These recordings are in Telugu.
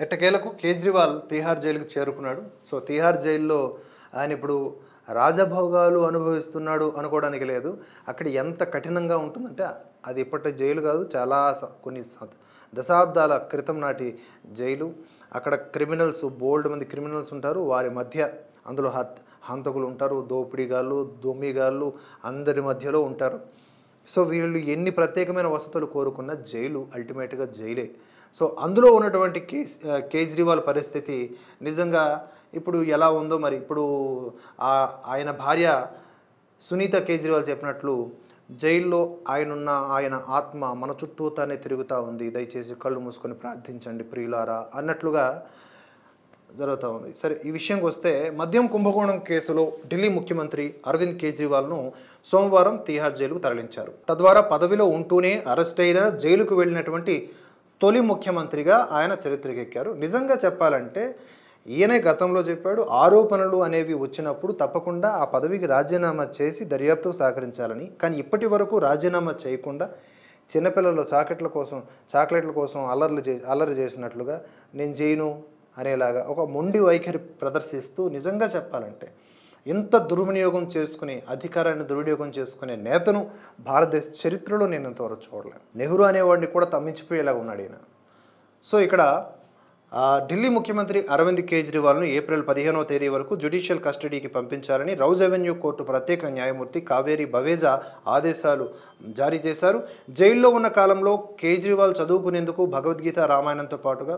ఎట్టకేలకు కేజ్రీవాల్ తీహార్ జైలుకి చేరుకున్నాడు. సో తీహార్ జైల్లో ఆయన ఇప్పుడు రాజభోగాలు అనుభవిస్తున్నాడు అనుకోవడానికి లేదు. అక్కడ ఎంత కఠినంగా ఉంటుందంటే అది ఇప్పటి జైలు కాదు, చాలా కొన్ని దశాబ్దాల క్రితం నాటి జైలు. అక్కడ క్రిమినల్స్, బోల్డ్ మంది క్రిమినల్స్ ఉంటారు. వారి మధ్య అందులో హంతకులు ఉంటారు, దోపిడీగాళ్ళు, దొమ్మిగాళ్ళు అందరి మధ్యలో ఉంటారు. సో వీళ్ళు ఎన్ని ప్రత్యేకమైన వసతులు కోరుకున్న జైలు అల్టిమేట్గా జైలే. సో అందులో ఉన్నటువంటి కేజ్రీవాల్ పరిస్థితి నిజంగా ఇప్పుడు ఎలా ఉందో మరి. ఇప్పుడు ఆయన భార్య సునీత కేజ్రీవాల్ చెప్పినట్లు జైల్లో ఆయన ఆత్మ మన చుట్టూతానే తిరుగుతూ ఉంది, దయచేసి కళ్ళు మూసుకొని ప్రార్థించండి ప్రియులారా అన్నట్లుగా జరుగుతూ ఉంది. సరే, ఈ విషయంకి వస్తే మద్యం కుంభకోణం కేసులో ఢిల్లీ ముఖ్యమంత్రి అరవింద్ కేజ్రీవాల్ను సోమవారం తీహార్ జైలుకు తరలించారు. తద్వారా పదవిలో ఉంటూనే అరెస్ట్ అయిన జైలుకు వెళ్ళినటువంటి తొలి ముఖ్యమంత్రిగా ఆయన చరిత్రకెక్కారు. నిజంగా చెప్పాలంటే ఈయనే గతంలో చెప్పాడు, ఆరోపణలు అనేవి వచ్చినప్పుడు తప్పకుండా ఆ పదవికి రాజీనామా చేసి దర్యాప్తుకు సహకరించాలని. కానీ ఇప్పటి వరకు రాజీనామా చేయకుండా చిన్నపిల్లలు చాక్లెట్ల కోసం అల్లరి చేసినట్లుగా నేను చేయను అనేలాగా ఒక మొండి వైఖరి ప్రదర్శిస్తూ, నిజంగా చెప్పాలంటే ఇంత దుర్వినియోగం చేసుకునే అధికారాన్ని దుర్వినియోగం చేసుకునే నేతను భారతదేశ చరిత్రలో నేను ఇంతవరకు చూడలేను. నెహ్రూ అనేవాడిని కూడా తమ్మించిపోయేలాగా ఉన్నాడు ఈయన. సో ఇక్కడ ఢిల్లీ ముఖ్యమంత్రి అరవింద్ కేజ్రీవాల్ను ఏప్రిల్ 15వ తేదీ వరకు జ్యుడిషియల్ కస్టడీకి పంపించాలని రౌజ్ అవెన్యూ కోర్టు ప్రత్యేక న్యాయమూర్తి కావేరి బవేజా ఆదేశాలు జారీ చేశారు. జైల్లో ఉన్న కాలంలో కేజ్రీవాల్ చదువుకునేందుకు భగవద్గీత, రామాయణంతో పాటుగా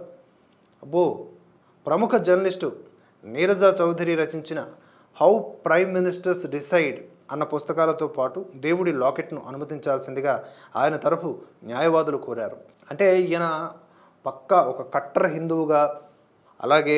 ప్రముఖ జర్నలిస్టు నీరజ చౌదరి రచించిన హౌ ప్రైమ్ మినిస్టర్స్ డిసైడ్ అన్న పుస్తకాలతో పాటు దేవుడి లాకెట్ను అనుమతించాల్సిందిగా ఆయన తరఫు న్యాయవాదులు కోరారు. అంటే ఈయన పక్కా ఒక కట్టర్ హిందువుగా, అలాగే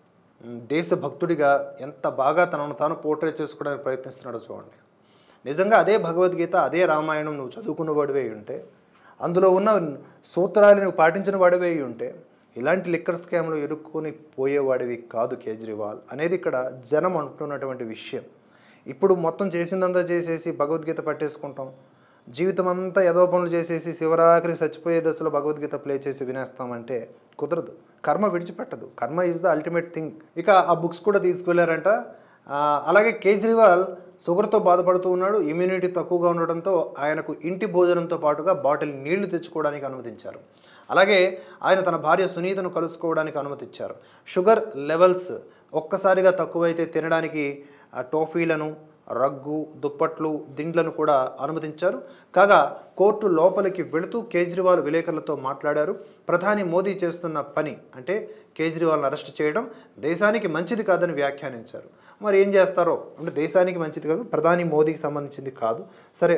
దేశభక్తుడిగా ఎంత బాగా తనను తాను పోర్ట్రే చేసుకోవడానికి ప్రయత్నిస్తున్నాడో చూడండి. నిజంగా అదే భగవద్గీత, అదే రామాయణం నువ్వు చదువుకున్న వాడివే ఉంటే, అందులో ఉన్న సూత్రాలు నువ్వు పాటించిన వాడివే ఉంటే ఇలాంటి లిక్కర్ స్కామ్లు ఇరుక్కుని పోయేవాడివి కాదు కేజ్రీవాల్ అనేది ఇక్కడ జనం అంటున్నటువంటి విషయం. ఇప్పుడు మొత్తం చేసిందంతా చేసేసి భగవద్గీత పట్టేసుకుంటాం, జీవితం అంతా ఏదో పనులు చేసేసి శివరాఖరి చచ్చిపోయే దశలో భగవద్గీత ప్లే చేసి వినేస్తామంటే కుదరదు. కర్మ విడిచిపెట్టదు. కర్మ ఈజ్ ద అల్టిమేట్ థింగ్. ఇక ఆ బుక్స్ కూడా తీసుకువెళ్ళారంట. అలాగే కేజ్రీవాల్ షుగర్తో బాధపడుతూ ఉన్నాడు. ఇమ్యూనిటీ తక్కువగా ఉండడంతో ఆయనకు ఇంటి భోజనంతో పాటుగా బాటిల్ నీళ్లు తెచ్చుకోవడానికి అనుమతించారు. అలాగే ఆయన తన భార్య సునీతను కలుసుకోవడానికి అనుమతిచ్చారు. షుగర్ లెవెల్స్ ఒక్కసారిగా తక్కువైతే తినడానికి టోఫీలను, రగ్గు, దుప్పట్లు, దిండ్లను కూడా అనుమతించారు. కాగా కోర్టు లోపలికి వెళుతూ కేజ్రీవాల్ విలేకరులతో మాట్లాడారు. ప్రధాని మోదీ చేస్తున్న పని అంటే కేజ్రీవాల్ని అరెస్ట్ చేయడం దేశానికి మంచిది కాదని వ్యాఖ్యానించారు. మరి ఏం చేస్తారో అంటే దేశానికి మంచిది కాదు, ప్రధాని మోదీకి సంబంధించింది కాదు. సరే,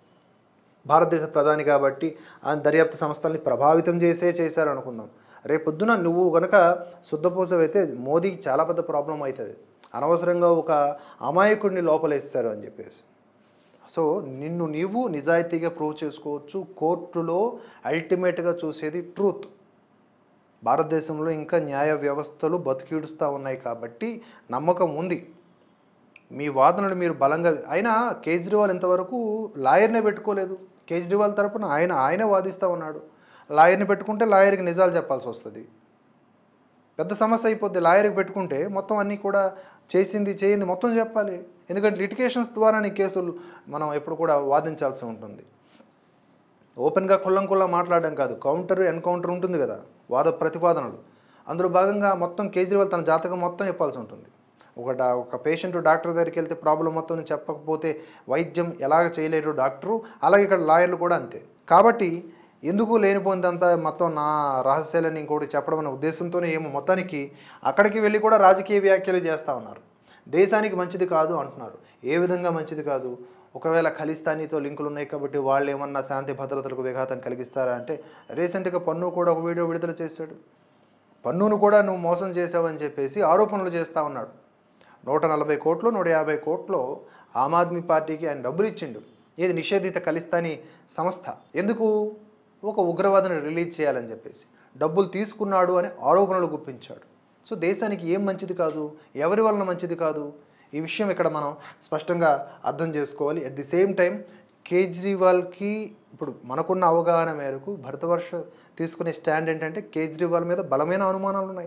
భారతదేశ ప్రధాని కాబట్టి ఆయన దర్యాప్తు సంస్థల్ని ప్రభావితం చేశారు అనుకుందాం. రేపొద్దున నువ్వు కనుక శుద్ధపూసవైతే మోదీకి చాలా పెద్ద ప్రాబ్లం అవుతుంది. అనవసరంగా ఒక అమాయకుడిని లోపలేస్తారు అని చెప్పేసి. సో నీవు నిజాయితీగా ప్రూవ్ చేసుకోవచ్చు. కోర్టులో అల్టిమేట్గా చూసేది ట్రూత్. భారతదేశంలో ఇంకా న్యాయ వ్యవస్థలు బతికిడుస్తూ ఉన్నాయి కాబట్టి నమ్మకం ఉంది. మీ వాదనలు మీరు బలంగా అయినా కేజ్రీవాల్ ఇంతవరకు లాయర్నే పెట్టుకోలేదు. కేజ్రీవాల్ తరపున ఆయనే వాదిస్తూ ఉన్నాడు. లాయర్ని పెట్టుకుంటే లాయర్కి నిజాలు చెప్పాల్సి వస్తుంది. పెద్ద సమస్య అయిపోద్ది. లాయర్కి పెట్టుకుంటే మొత్తం అన్నీ కూడా చేయింది మొత్తం చెప్పాలి. ఎందుకంటే లిటిగేషన్స్ ద్వారా నీ కేసులు మనం ఎప్పుడు కూడా వాదించాల్సి ఉంటుంది. ఓపెన్గా కుల్లం మాట్లాడడం కాదు, ఎన్కౌంటర్ ఉంటుంది కదా, వాద ప్రతివాదనలు. అందులో భాగంగా మొత్తం కేజ్రీవాల్ తన జాతకం మొత్తం చెప్పాల్సి ఉంటుంది. ఒక పేషెంట్ డాక్టర్ దగ్గరికి వెళ్తే ప్రాబ్లం మొత్తం చెప్పకపోతే వైద్యం ఎలాగ చేయలేరు డాక్టరు, అలాగే ఇక్కడ లాయర్లు కూడా అంతే. కాబట్టి ఎందుకు లేనిపోయిందంతా మొత్తం నా రహస్యాలని ఇంకోటి చెప్పడం అనే ఉద్దేశంతోనే ఏమో మొత్తానికి అక్కడికి వెళ్ళి కూడా రాజకీయ వ్యాఖ్యలు చేస్తూ ఉన్నారు. దేశానికి మంచిది కాదు అంటున్నారు. ఏ విధంగా మంచిది కాదు? ఒకవేళ ఖలిస్తానీతో లింకులు ఉన్నాయి కాబట్టి వాళ్ళు ఏమన్నా శాంతి భద్రతలకు విఘాతం కలిగిస్తారా అంటే, రీసెంట్గా పన్ను కూడా ఒక వీడియో విడుదల చేశాడు. పన్నును కూడా నువ్వు మోసం చేసావని చెప్పేసి ఆరోపణలు చేస్తూ ఉన్నాడు. 140 కోట్లు 150 కోట్లు ఆమ్ ఆద్మీ పార్టీకి ఆయన డబ్బులు ఇచ్చిండు. ఏది నిషేధిత ఖలిస్తానీ సంస్థ ఎందుకు? ఒక ఉగ్రవాదిని రిలీజ్ చేయాలని చెప్పేసి డబ్బులు తీసుకున్నాడు అని ఆరోపణలు గుప్పించాడు. సో దేశానికి ఏం మంచిది కాదు, ఎవరి వలన మంచిది కాదు, ఈ విషయం ఇక్కడ మనం స్పష్టంగా అర్థం చేసుకోవాలి. అట్ ది సేమ్ టైం కేజ్రీవాల్కి ఇప్పుడు మనకున్న అవగాహన మేరకు భరతవర్ష తీసుకునే స్టాండ్ ఏంటంటే కేజ్రీవాల్ మీద బలమైన అనుమానాలు ఉన్నాయి.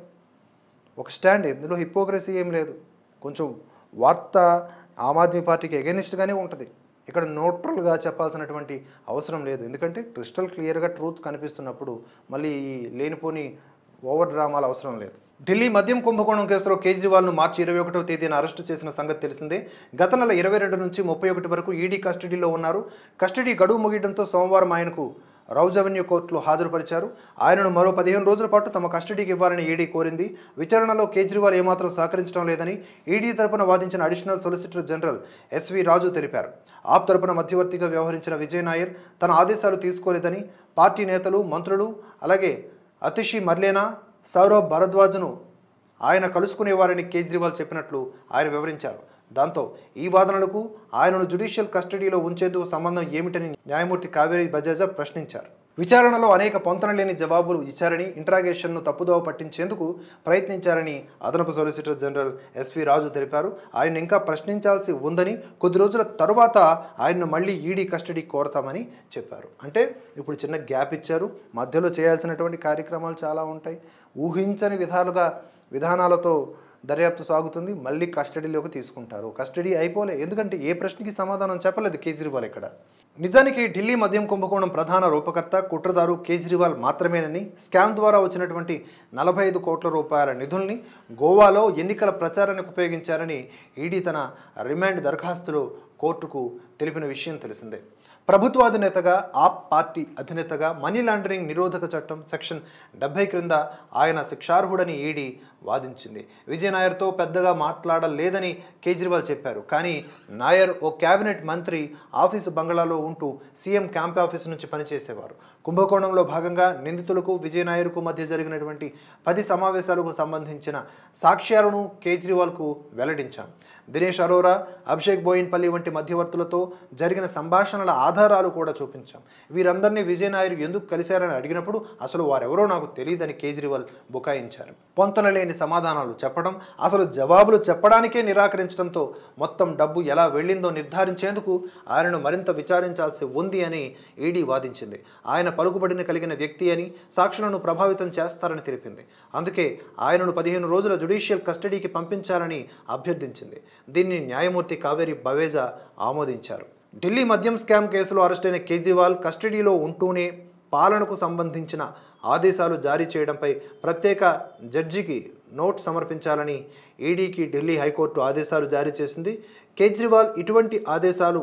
ఒక స్టాండ్, ఇందులో హిపోక్రసీ ఏం లేదు. కొంచెం వార్త ఆమ్ ఆద్మీ పార్టీకి ఎగెనిస్ట్గానే ఉంటుంది. ఇక్కడ న్యూట్రల్గా చెప్పాల్సినటువంటి అవసరం లేదు. ఎందుకంటే క్రిస్టల్ క్లియర్గా ట్రూత్ కనిపిస్తున్నప్పుడు మళ్ళీ ఈ లేనిపోని ఓవర్ డ్రామాలు అవసరం లేదు. ఢిల్లీ మద్యం కుంభకోణం కేసులో కేజ్రీవాల్ను మార్చి 21వ తేదీన అరెస్టు చేసిన సంగతి తెలిసిందే. గత నెల 22 నుంచి 31 వరకు ఈడీ కస్టడీలో ఉన్నారు. కస్టడీ గడువు ముగియడంతో సోమవారం ఆయనకు రౌజ్ అవెన్యూ కోర్టులో హాజరుపరిచారు. ఆయనను మరో 15 రోజుల పాటు తమ కస్టడీకి ఇవ్వాలని ఈడీ కోరింది. విచారణలో కేజ్రీవాల్ ఏమాత్రం సహకరించడం లేదని ఈడీ తరపున వాదించిన additional solicitor general S V Raju తెలిపారు. ఆప్ తరపున మధ్యవర్తిగా వ్యవహరించిన విజయ్ నాయర్ తన ఆదేశాలు తీసుకోలేదని, పార్టీ నేతలు, మంత్రులు, అలాగే అతిషి మర్లేనా, సౌరవ్ భరద్వాజ్ను ఆయన కలుసుకునేవారని కేజ్రీవాల్ చెప్పినట్లు ఆయన వివరించారు. దాంతో ఈ వాదనలకు ఆయనను జ్యుడిషియల్ కస్టడీలో ఉంచేందుకు సంబంధం ఏమిటని న్యాయమూర్తి కావేరి బజాజా ప్రశ్నించారు. విచారణలో అనేక పొంతనలేని జవాబులు ఇచ్చారని, ఇంట్రాగేషన్ను తప్పుదోవ పట్టించేందుకు ప్రయత్నించారని అదనపు సొలిసిటర్ జనరల్ ఎస్వి రాజు తెలిపారు. ఆయన ఇంకా ప్రశ్నించాల్సి ఉందని, కొద్ది రోజుల తరువాత ఆయన్ను మళ్ళీ ఈడీ కస్టడీ కోరతామని చెప్పారు. అంటే ఇప్పుడు చిన్న గ్యాప్ ఇచ్చారు. మధ్యలో చేయాల్సినటువంటి కార్యక్రమాలు చాలా ఉంటాయి. ఊహించని విధానాలతో దర్యాప్తు సాగుతుంది. మళ్ళీ కస్టడీలోకి తీసుకుంటారు. కస్టడీ అయిపోలే, ఎందుకంటే ఏ ప్రశ్నకి సమాధానం చెప్పలేదు కేజ్రీవాల్ ఇక్కడ. నిజానికి ఢిల్లీ మద్యం కుంభకోణం ప్రధాన రూపకర్త, కుట్రదారు కేజ్రీవాల్ మాత్రమేనని, స్కామ్ ద్వారా వచ్చినటువంటి 45 కోట్ల రూపాయల నిధుల్ని గోవాలో ఎన్నికల ప్రచారానికి ఉపయోగించారని ఈడీ తన రిమాండ్ దరఖాస్తులో కోర్టుకు తెలిపిన విషయం తెలిసిందే. ప్రభుత్వాధినేతగా, ఆప్ పార్టీ అధినేతగా మనీ లాండరింగ్ నిరోధక చట్టం సెక్షన్ 70 క్రింద ఆయన శిక్షార్హుడని ఈడీ వాదించింది. విజయ్ నాయర్తో పెద్దగా మాట్లాడలేదని కేజ్రీవాల్ చెప్పారు. కానీ నాయర్ ఓ కేబినెట్ మంత్రి ఆఫీసు బంగ్లాలో ఉంటూ సీఎం క్యాంప్ ఆఫీసు నుంచి పనిచేసేవారు. కుంభకోణంలో భాగంగా నిందితులకు విజయ్ నాయర్కు మధ్య జరిగినటువంటి 10 సమావేశాలకు సంబంధించిన సాక్ష్యాలను కేజ్రీవాల్కు వెల్లడించాం. దినేష్ అరోరా, అభిషేక్ బోయిన్పల్లి వంటి మధ్యవర్తులతో జరిగిన సంభాషణల ఆధారాలు కూడా చూపించాం. వీరందరినీ విజయ్ నాయర్ ఎందుకు కలిశారని అడిగినప్పుడు అసలు వారెవరో నాకు తెలియదని కేజ్రీవాల్ బుకాయించారు. పొంతనలేని సమాధానాలు చెప్పడం, అసలు జవాబులు చెప్పడానికే నిరాకరించడంతో మొత్తం డబ్బు ఎలా వెళ్ళిందో నిర్ధారించేందుకు ఆయనను మరింత విచారించాల్సి ఉంది అని ఈడీ వాదించింది. ఆయన పలుకుబడిని కలిగిన వ్యక్తి అని, సాక్షులను ప్రభావితం చేస్తారని తెలిపింది. అందుకే ఆయనను 15 రోజుల జ్యుడిషియల్ కస్టడీకి పంపించాలని అభ్యర్థించింది. దీన్ని న్యాయమూర్తి కావేరి బవేజా ఆమోదించారు. ఢిల్లీ మద్యం స్కామ్ కేసులో అరెస్టైన కేజ్రీవాల్ కస్టడీలో ఉంటూనే పాలనకు సంబంధించిన ఆదేశాలు జారీ చేయడంపై ప్రత్యేక జడ్జికి నోట్ సమర్పించాలని ఈడీకి ఢిల్లీ హైకోర్టు ఆదేశాలు జారీ చేసింది. కేజ్రీవాల్ ఇటువంటి ఆదేశాలు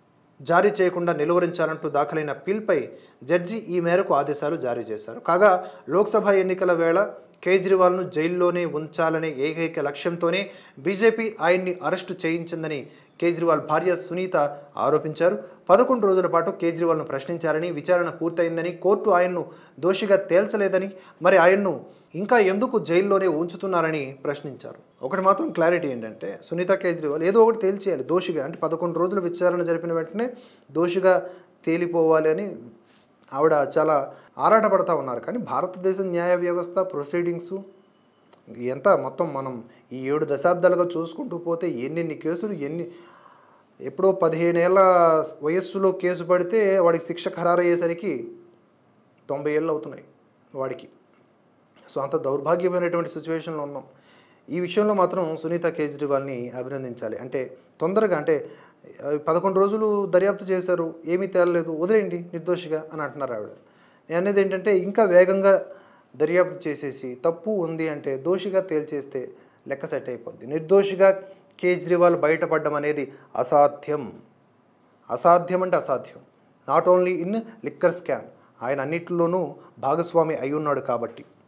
జారీ చేయకుండా నిలువరించాలంటూ దాఖలైన పిల్పై జడ్జి ఈ మేరకు ఆదేశాలు జారీ చేశారు. కాగా లోక్సభ ఎన్నికల వేళ కేజ్రీవాల్ను జైల్లోనే ఉంచాలనే ఏకైక లక్ష్యంతోనే బీజేపీ ఆయన్ని అరెస్టు చేయించిందని కేజ్రీవాల్ భార్య సునీత ఆరోపించారు. 11 రోజుల పాటు కేజ్రీవాల్ను ప్రశ్నించారని, విచారణ పూర్తయిందని, కోర్టు ఆయన్ను దోషిగా తేల్చలేదని, మరి ఆయన్ను ఇంకా ఎందుకు జైల్లోనే ఉంచుతున్నారని ప్రశ్నించారు. ఒకటి మాత్రం క్లారిటీ ఏంటంటే, సునీత కేజ్రీవాల్ ఏదో ఒకటి తేల్చేయాలి దోషిగా. అంటే 11 రోజుల విచారణ జరిపిన వెంటనే దోషిగా తేలిపోవాలి అని ఆవిడ చాలా ఆరాటపడతా ఉన్నారు. కానీ భారతదేశ న్యాయ వ్యవస్థ ప్రొసీడింగ్స్ ఎంత మొత్తం మనం ఈ 7 దశాబ్దాలుగా చూసుకుంటూ పోతే ఎన్నెన్ని కేసులు, ఎప్పుడో 15 ఏళ్ళ వయస్సులో కేసు పడితే వాడికి శిక్ష ఖరారయ్యేసరికి 90 ఏళ్ళు అవుతున్నాయి వాడికి. సో అంత దౌర్భాగ్యమైనటువంటి సిచ్యువేషన్లో ఉన్నాం. ఈ విషయంలో మాత్రం సునీత కేజ్రీవాల్ని అభినందించాలి. అంటే తొందరగా, అంటే 11 రోజులు దర్యాప్తు చేశారు, ఏమీ తేలలేదు, వదిలేయండి నిర్దోషిగా అని అంటున్నారు ఆవిడ. నేను అనేది ఏంటంటే, ఇంకా వేగంగా దర్యాప్తు చేసేసి తప్పు ఉంది అంటే దోషిగా తేల్చేస్తే లెక్క సెట్ అయిపోద్ది. నిర్దోషిగా కేజ్రీవాల్ బయటపడడం అనేది అసాధ్యం. అసాధ్యం అంటే అసాధ్యం. Not only in liquor scam, ఆయన అన్నిటిలోనూ భాగస్వామి అయి ఉన్నాడు కాబట్టి.